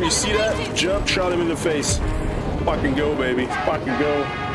You see that? Jump, shot him in the face. Fucking go, baby. Fucking go.